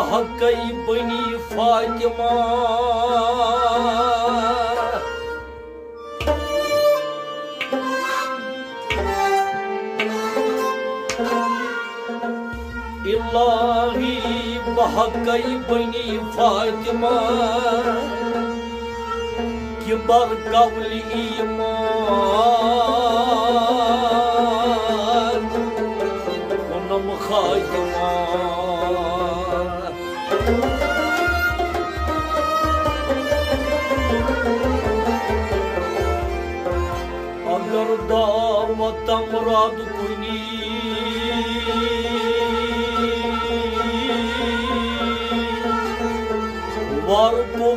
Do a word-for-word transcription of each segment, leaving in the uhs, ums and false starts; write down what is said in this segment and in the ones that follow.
बहकै बनी फातिमा इलाही बहकै बनी फातिमा कि बर कवल ईमान कुनम खातिमा अगर दावत मुराद कुनी वार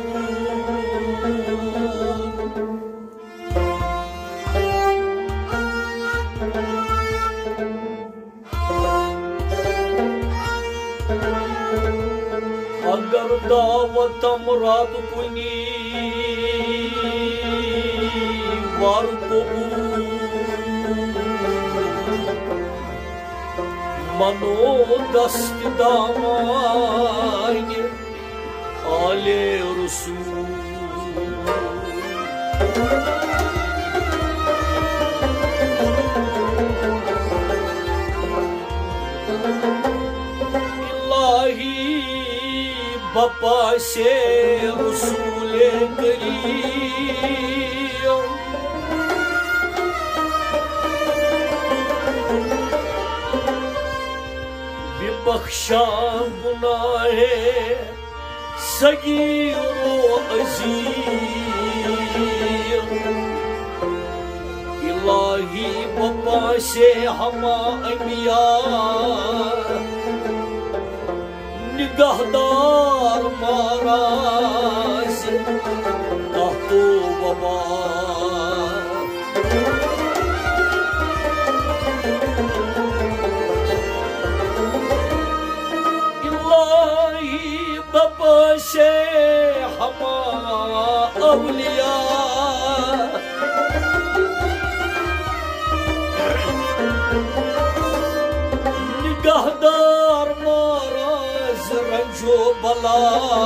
अगर दावत मुराद कुनी वार मनो दस्त दामाय आले रसूल इलाही बपा से रसूल करीम विबख्शा गुनाहे सगीर अज़ीम इलाही बपा से हमा अमिया निगहदार माराज कहतो बबा इलाही बपा से हमा अवलिया निगहदार माराज रंजो बला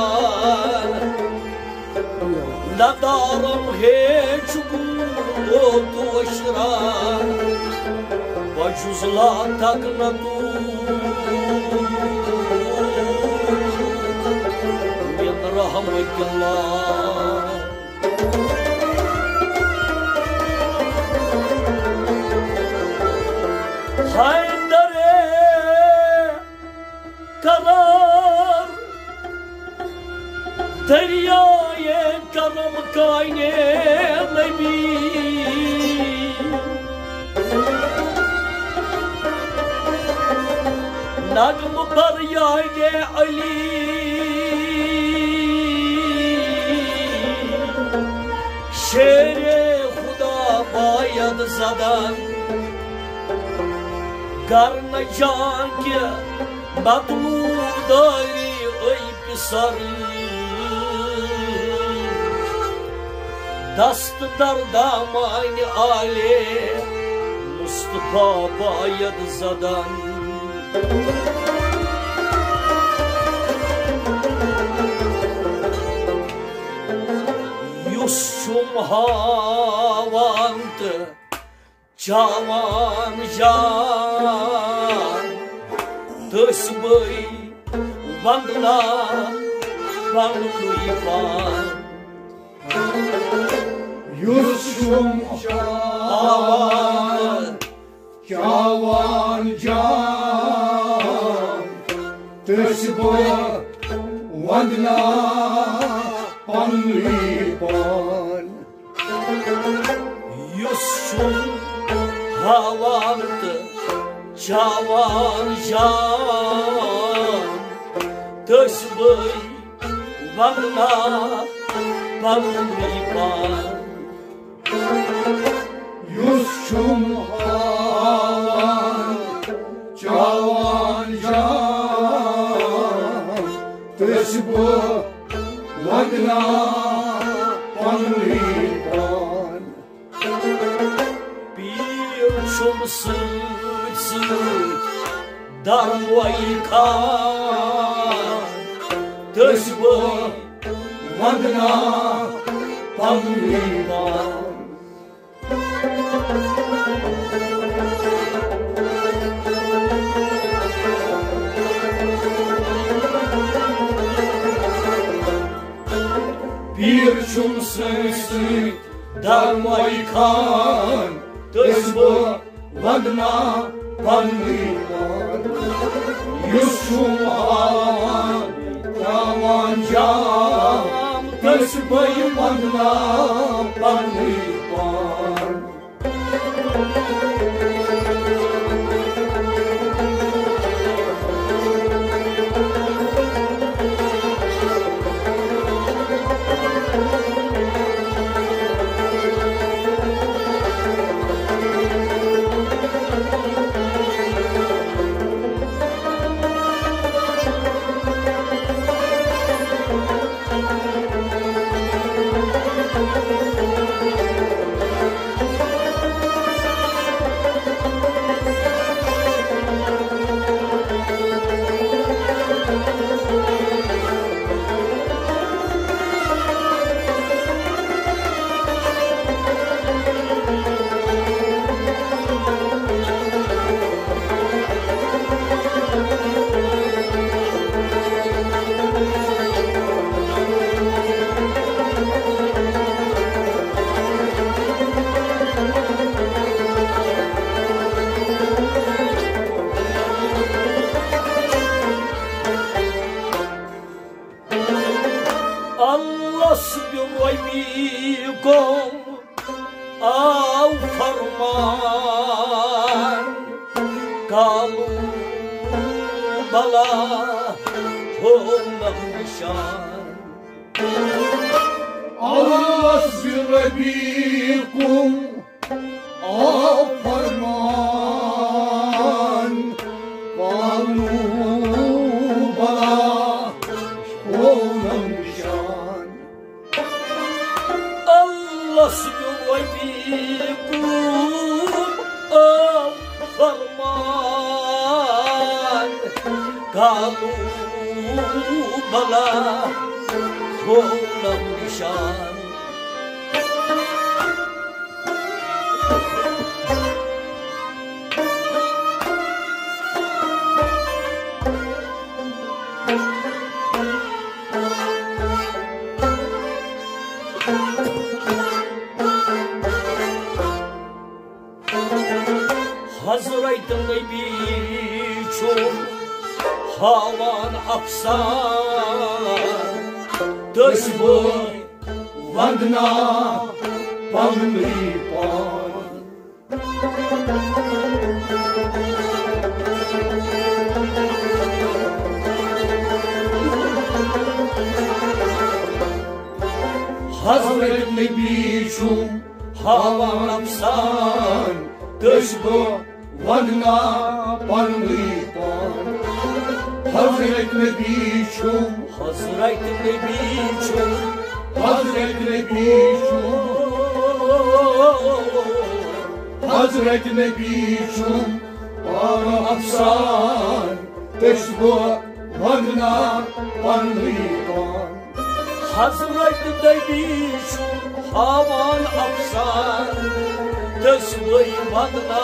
नदारम हेच ओ दोशरा वजुजला तक न तू रहमतुल्लाह हैदरे करार दरियाए करम कायने नबी नगम पर यागे अली शेरे खुदा बायद ज़दन गर न जान के मतलूब दारी ऐ पिसर दस्त दर दामान आले मुस्तफा बायद ज़दन युसुम हावंत जवान जान दसबई वंदना वंदुई पान युसुम हावंत जवान जान दसबई वंदना Panlipan Yusuf havant Javan jan Tăsbăi Vagna Panlipan Yusuf havant Javan jan Tăsbăi Vagna Panlipan Bir şum sıç sıç Darvaykan Dășbăi Magna Panlivan. Pirçum săsit, dar mai can, Dășbăi Magna Panlivan. Yusum Aman Kamanjam, Dășbăi Magna Panlivan. Gom au farman kalu bala honamshan. Allah sirabikum au farman kalu bala honamshan. Nasibiykum av farman kalu bala honam nişan. Hazıraydım biçum havan aksan. Dășbăi Magna Panlivan. Hazıraydım biçum havan aksan. Dășbăi Magna Panlivan. Hazret Nebiçum, Hazret Nebiçum, Hazret Nebiçum, Hazret Nebiçum, bana aksan, Dășbăi Magna Panlivan. Hazret Nebiçum, havan aksan, Dășbăi Magna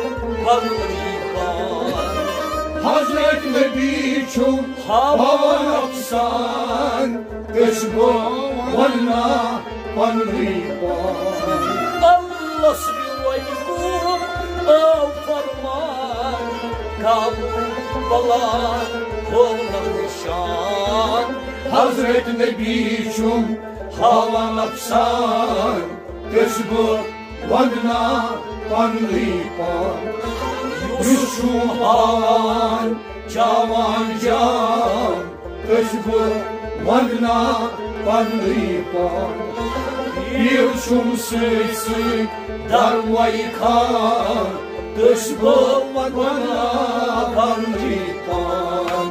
Panlivan. Hazret Nebiçum, havan aksan, Dășbăi Magna Panlivan. Allah sbiraykum av farman kalu bala honam nişan. Hazret Nebiçum, havan aksan, Dășbăi Magna Panlivan. Yusum havan cavan can, Dășbăi Magna Panlivan. Yusum sık dar vaykan, Dășbăi Magna Panlivan.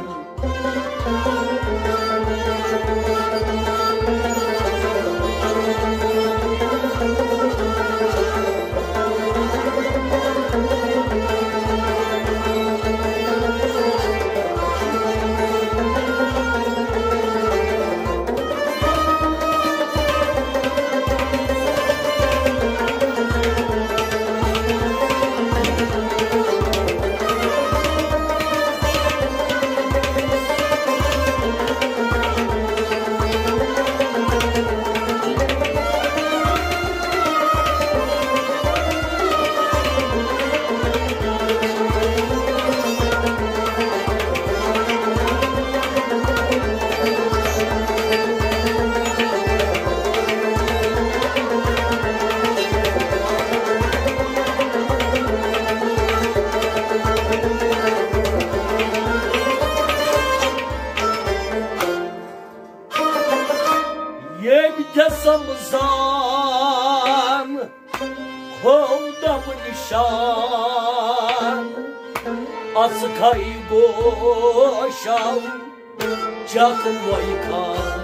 Hovdam nişan Askay boşal Cakın vaykan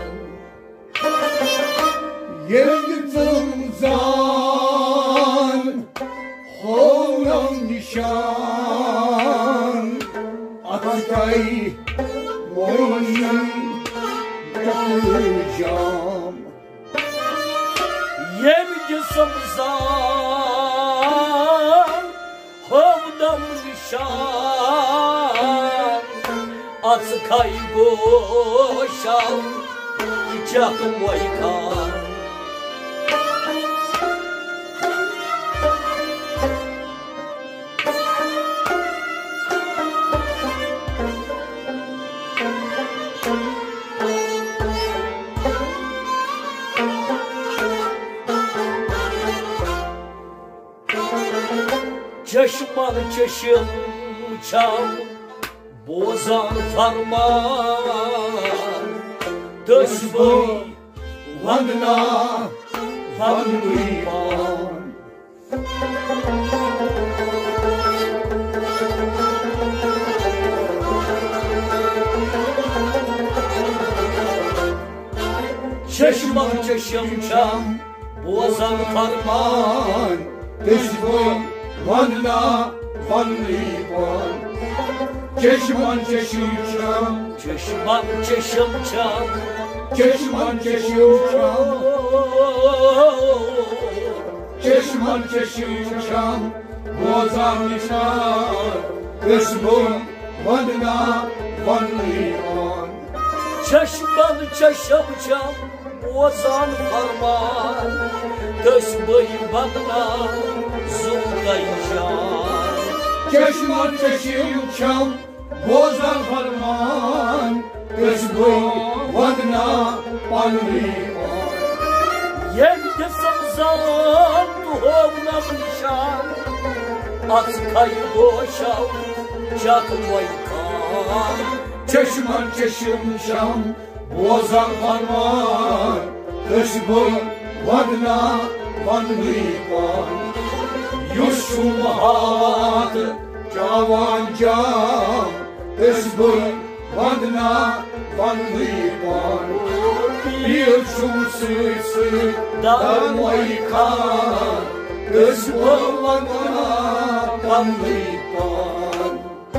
Yengizim zan Hovdam nişan Askay boşal Yakacağım Yemcisim zan Hovdam nişan Askay boşal Cakın vaykan Çeşman çeşim çam Bozan farman Döşböy Vandına Vandıyman Çeşman çeşim çam Bozan farman Döşböy Vandına Vandıyman Çeşman çeşim çam Çeşman çeşim çam Çeşman çeşim çam Çeşman çeşim çam Bozan nişan Döşböy Vandına Vandıyman Çeşman çeşim çam Bozan farman Döşböy Vandına Zulgaycan Çeşman çeşim çam Bozan farman Döşböy Vandına Vandıyman Yemcisim zan Hovdam nişan Askay boşal Cakın vaykan Çeşman çeşim çam Bozan farman Döşböy Vandına Vandıyman Yuşum hadı Cavan cam Döşböy Vandına Vandıyman Bir şum sıysı Darmaykan Döşböy Vandına Vandıyman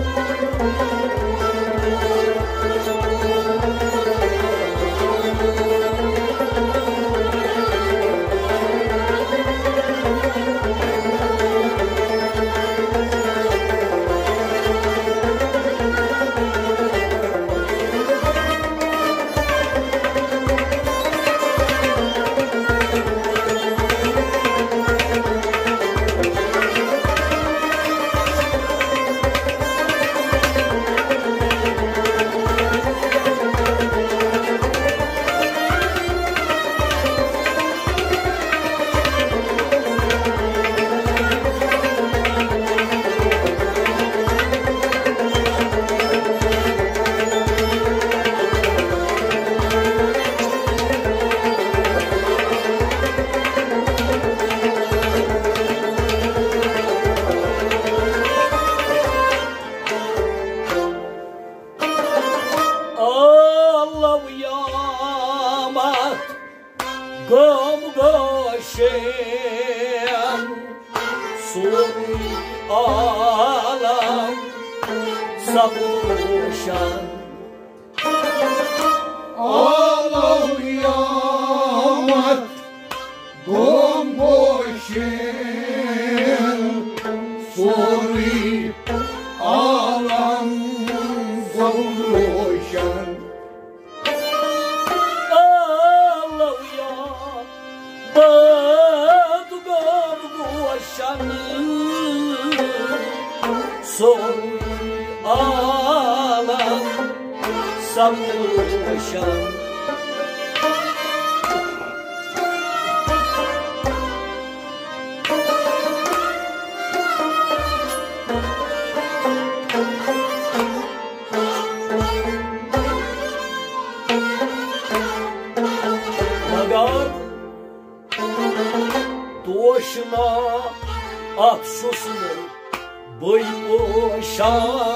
Gam gaşen Sur alam Savuşan Allah yamat Bomboşen Suri alam Savuşan Son alam savuşan Magar doşuna at şosunu băi oșa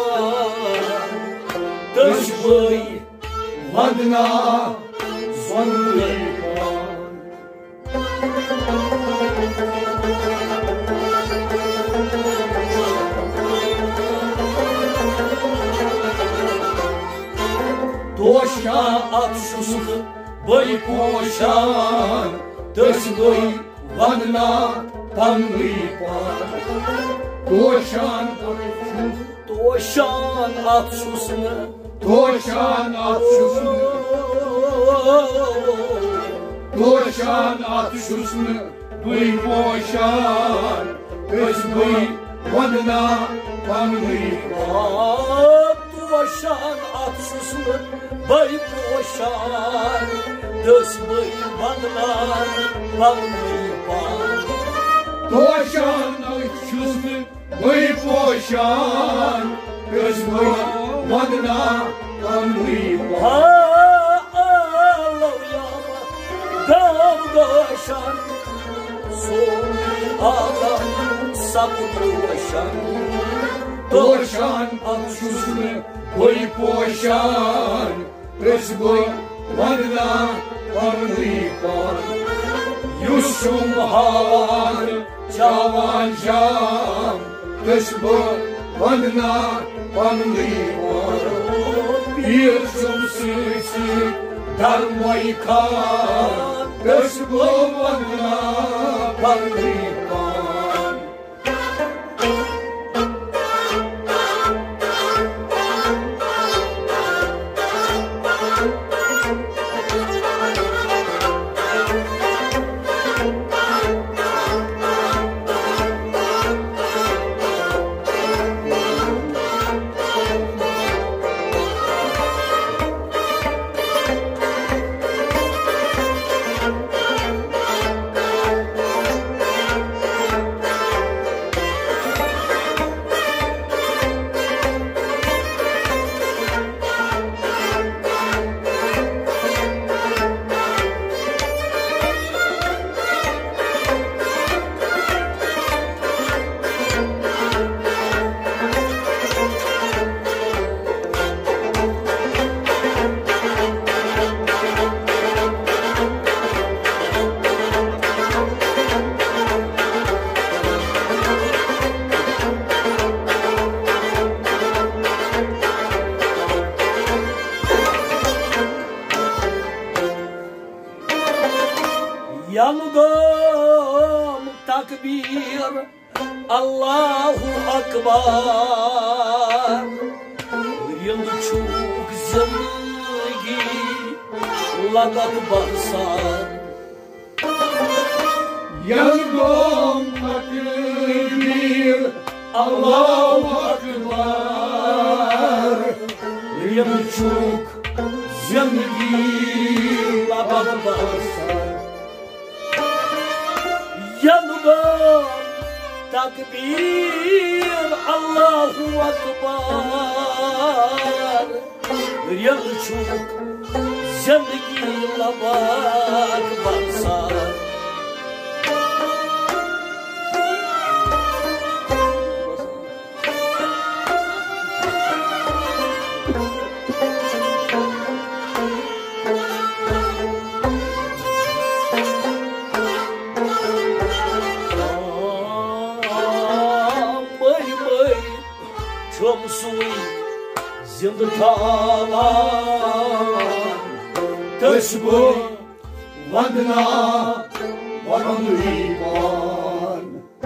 dăși băi Vadna zonului Toșa at șosunu băi oșa dăși băi Vadna panului pan Toșan Toșan at şosunu Toșan at şusunu Toșan at şusunu Băi poșan Îți băi Vadna panului pan Toșan at şosunu băi oșan dăși băi Vadna panului pan Toșan at şusunu Băi poșan Îți băi Vadna panului pan Ağlayama Davdaşan Son adam Sapıdaşan Toșan at şusunu Băi poșan Îți băi Vadna panului pan Yusum havan Cavan cam Îți băi Vadna panului pan Bir sımsısı dar maykan Îți băi Vadna panului pan Yandım takbir Allahu Akbar Yıldı çok zindagi Lagat barsan Yandım takbir Allahu Akbar Yıldı çok zindagi Lagat barsan Yandım takbir Allahu Akbar Yandı çok zindagi Lagat barsan Çomsuy zildi tavan Îți băi Vadna panului pan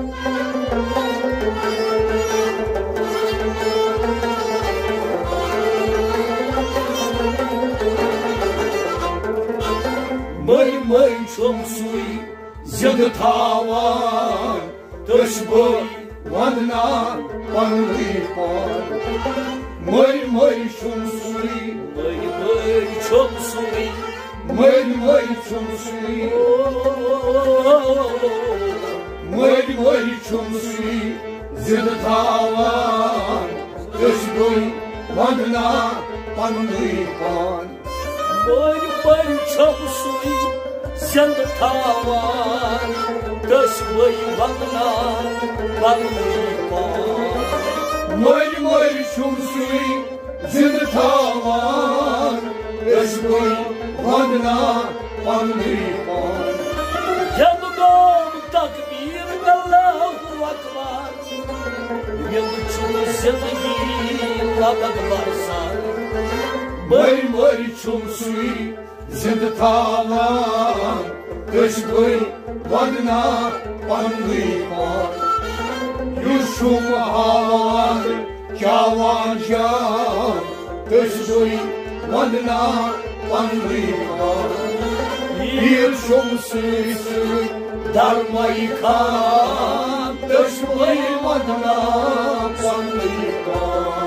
Măi, măi, çomsuy zildi tavan Îți băi Vadna panului pan Măi, măi, șumsui Măi, măi, çomsuy Măi, măi, șumsui Măi, măi, șumsui Zil tavan Îți băi Vadna panului pan Măi, măi, çomsuy zildi tavan dăși băi vanna, vanna. Mări, mări, șumsui, zând tavan, Eșbui, vanna, vanna. Yanıdan takbir Allahu Akbar. Yılçın zindagi lagat varsa. Mări, mări, șumsui, zând tavan, Eșbui, vanna, vanna. Yuşum havan, kavan can, Eşbui, vanna, vanna. Bir şumsuysu darmayı kan, Eşbui, vanna, vanna.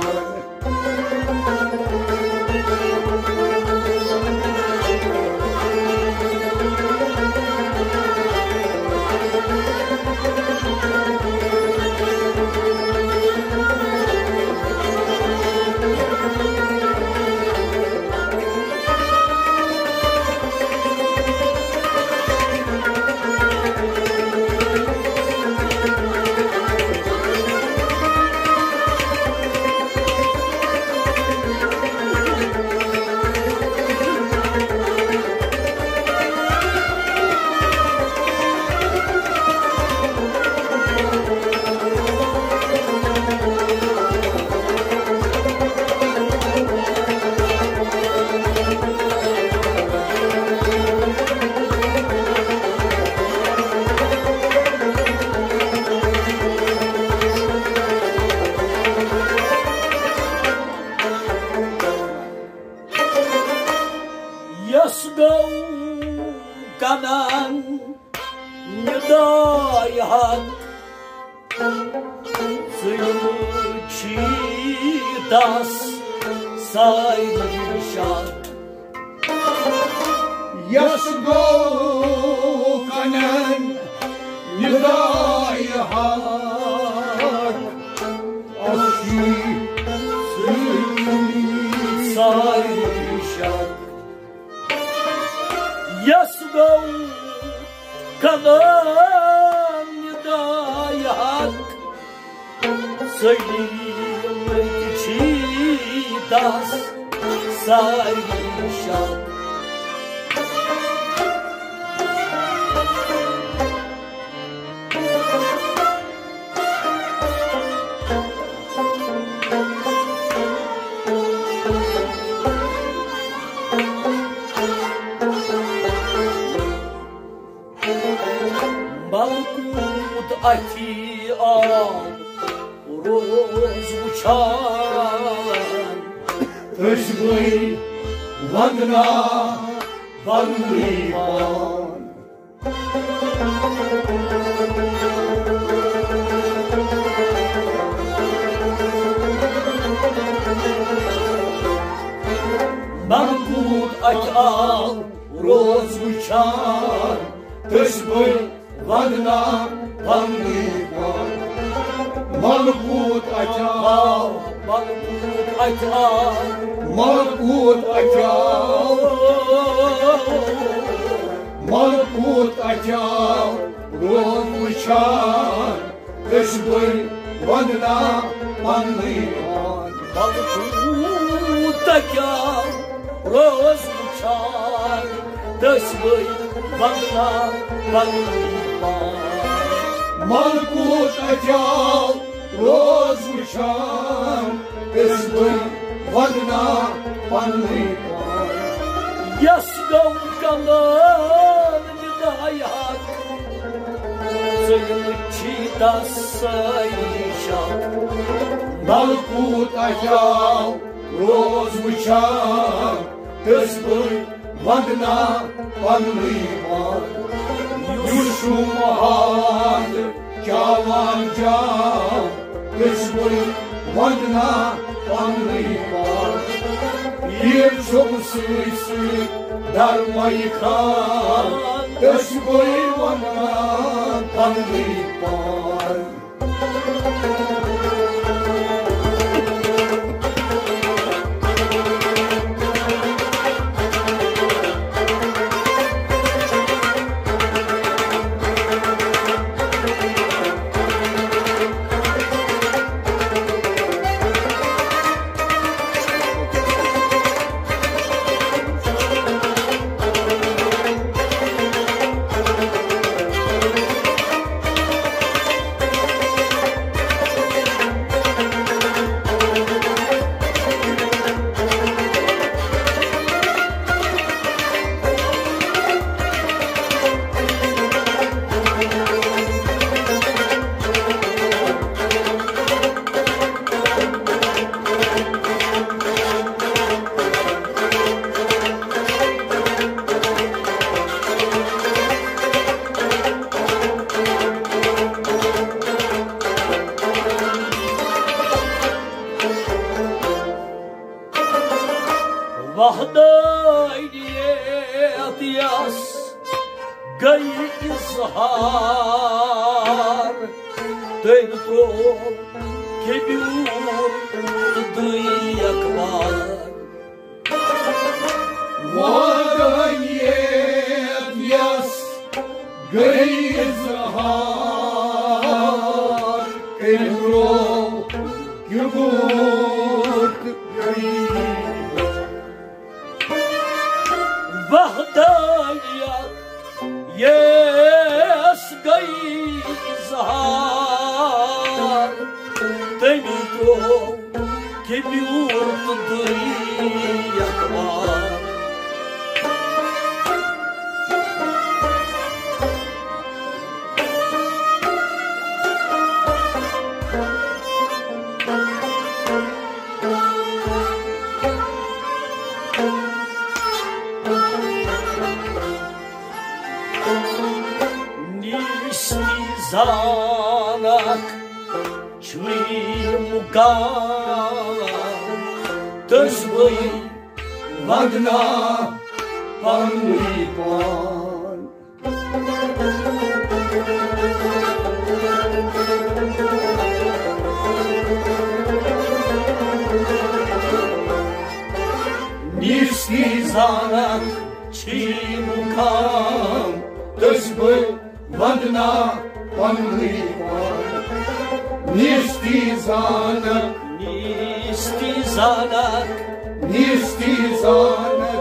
Yasgau kanan Nidayat Zıyımçidas Sayrışak Yasgo kanen nidayhat Aşi Sayrışak Yasgau kanan Nidayat Zıyımçidas Sayrışak Balkut ati al Roz uçan Eşbui, vanna, vanna. Balkut ati al Roz uçan Eşbui, vanna, vanna. Malkut açal, Balkut ati al malkut açal, malkut açal, roz uçan, Eşbui, vanna, vanna. Balkut ati al Roz uçan Eşbui, vanna, vanna. Malkut açal, roz uçan, Eşbui, vanna, vanna. Yasgau kanan Nidayat Zıyımçidas Sayrışak Malkut açal, roz uçan, Eşbui, vanna, vanna. Yuşum havan, kavan can, Eşbui, vanna, vanna. Bir şumsuysu darmayı kan, Eşbui, vanna, vanna. dentro que biur tădâiac var. Вагает яс гризахар, Кенрол югут гризахар. Вахдаяк ес гризахар, dentro que biur tădâiac var. Zanak çıymuka tăzbăi Vagna panlipan. Niski zanak çıymuka Tăzbăi Vagna panlipan. Nisti zanak, Nisti zanak nisti zanak,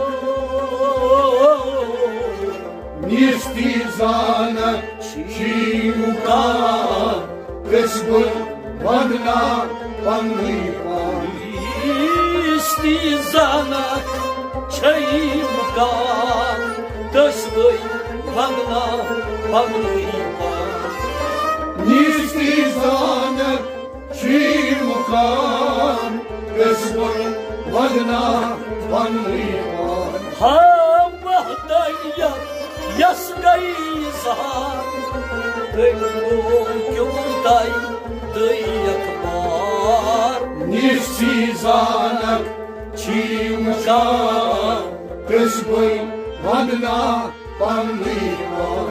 nisti zanak, çimuka tăzbăi Vagna panlipan. Nisti zanak çıymuka tăzbăi Vagna panlipan. Nisti zanak, çimuka tăzbăi Vagna panlipan. Ha vahdaya yasgai zahar Dentro kyuntai dăiac var. Nisti zanak, çimuka tăzbăi Vagna panlipan.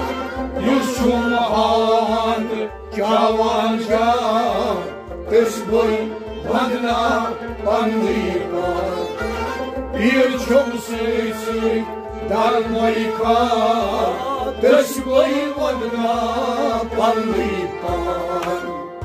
Yushumahan Javanja tăzbăi Vagna panlipan. Bir çok sesi darmayka tăzbăi Vagna panlipan.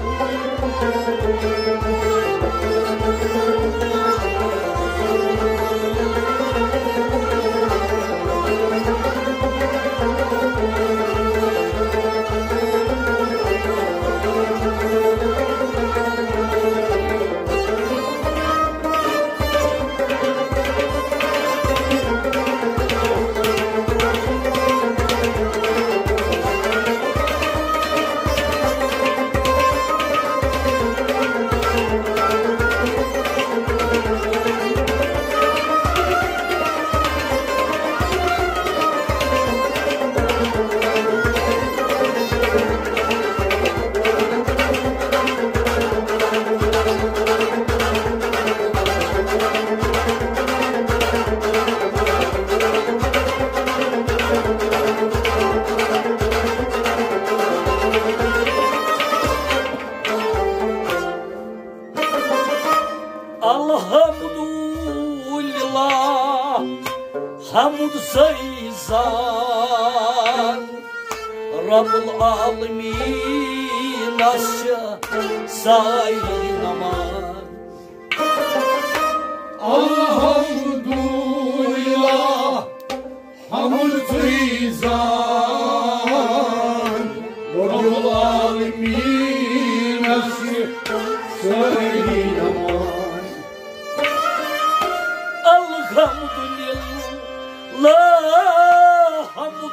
Alhamdulillah hamd sayzan Rabbul alemin asya saynaman. Alhamdulillah hamd sayzan Rabbul alemin asya saynaman. Alhamdulillah hamd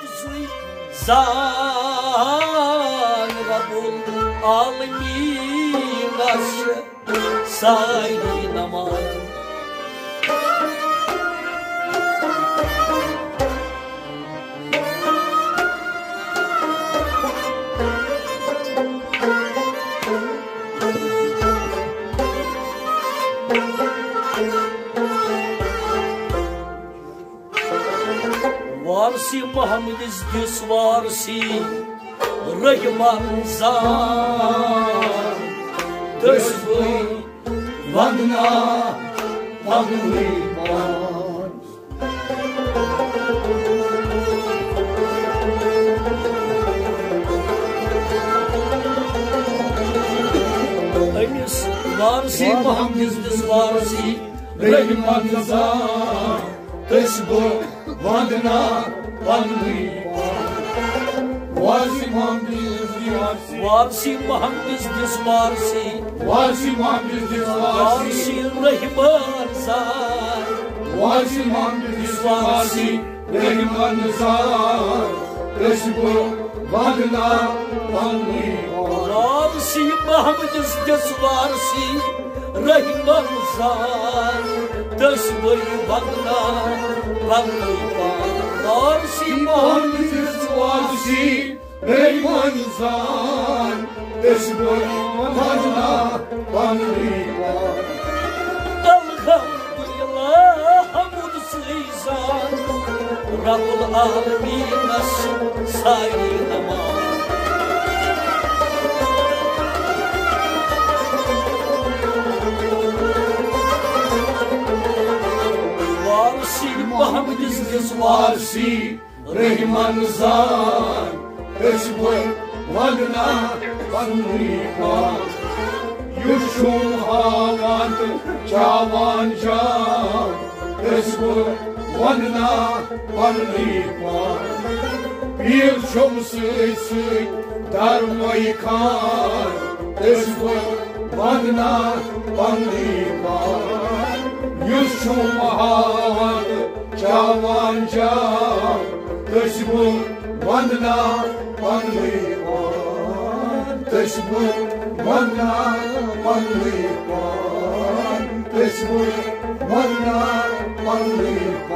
sayzan Rabbul alemin asya saynaman. Varsi Muhammed izdis varsi Rahman zan Döşvü Vandna Pavliman Emis varsi Muhammed varsi Rahman zan Döşvü Vandna Pavliman Varsi Muhammed varsi Varsi Muhammed varsi Varsi Muhammed varsi Varsi Rahman zan Varsi Muhammed varsi Rahman zan Döşvü Vandna Pavliman Varsi Muhammed varsi Rahman zan Döşvü Vandna Pavliman Varsi Muhammed Varsi Rahman zan Döşvü Vandna Pavliman Elhamdülillah hamd sizan Rabbul alemin sayın aman Varsi Muhammed varsi Varsi Rahman zan Döşvü Vandna Pavliman Yuşun havand Cavan can Döşvü Vandna Pavliman Bir çomsuysu darmayı kan Döşvü Vandna Pavliman Yuşun havand Cavan can Döşvü Vandna Pavliman Döşvü Vandna Pavliman Döşvü Vandna Pavliman